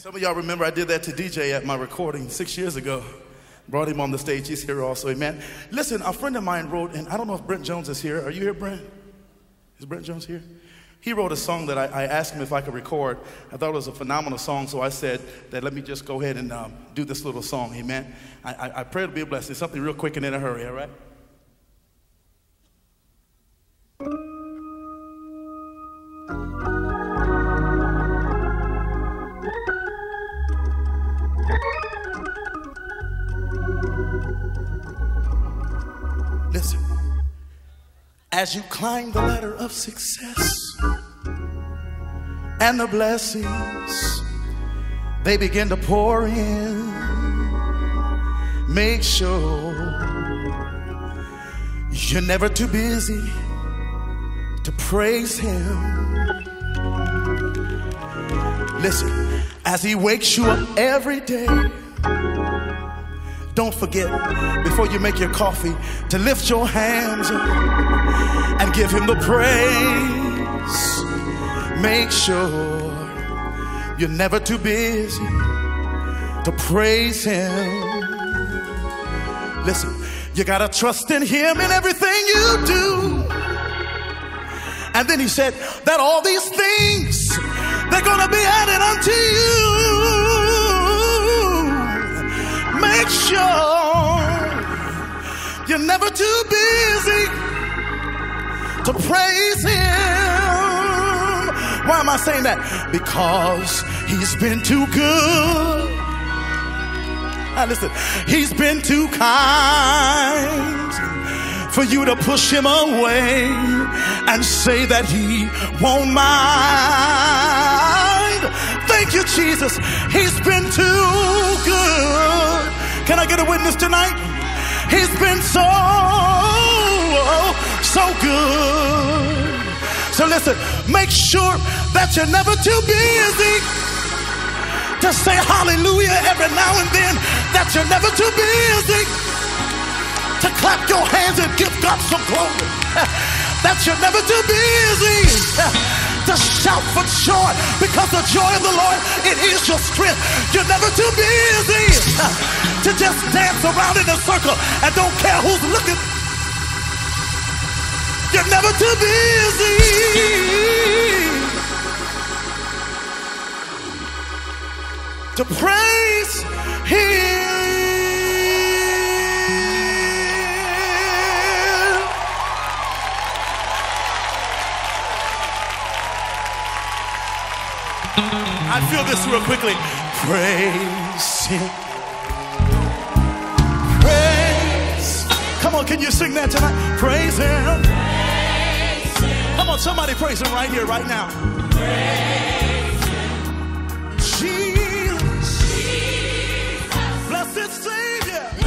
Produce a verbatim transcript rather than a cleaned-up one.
Some of y'all remember I did that to D J at my recording six years ago. Brought him on the stage. He's here also, amen. Listen, a friend of mine wrote, and I don't know if Brent Jones is here. Are you here, Brent? Is Brent Jones here? He wrote a song that I, I asked him if I could record. I thought it was a phenomenal song, so I said that let me just go ahead and um, do this little song, amen. I, I, I pray it'll be a blessing. Something real quick and in a hurry, all right? Listen, as you climb the ladder of success and the blessings, they begin to pour in, make sure you're never too busy to praise Him. Listen, as He wakes you up every day, don't forget, before you make your coffee, to lift your hands and give Him the praise. Make sure you're never too busy to praise Him. Listen, you gotta trust in Him in everything you do. And then He said that all these things, they're gonna be added unto you. Make sure you're never too busy to praise Him. Why am I saying that? Because He's been too good. Now listen, He's been too kind for you to push Him away and say that He won't mind. Thank you, Jesus. He's been too good. Can I get a witness tonight? He's been so, so good. So listen, make sure that you're never too busy to say hallelujah every now and then, that you're never too busy to clap your hands and give God some glory, that you're never too busy to shout for joy, because the joy of the Lord, it is your strength. You're never too busy to just dance around in a circle and don't care who's looking. You're never too busy to praise Him. I feel this real quickly. Praise Him. Praise. Come on, can you sing that tonight? Praise Him. Praise Him. Come on, somebody praise Him right here, right now. Praise Him. Jesus. Jesus. Blessed Savior.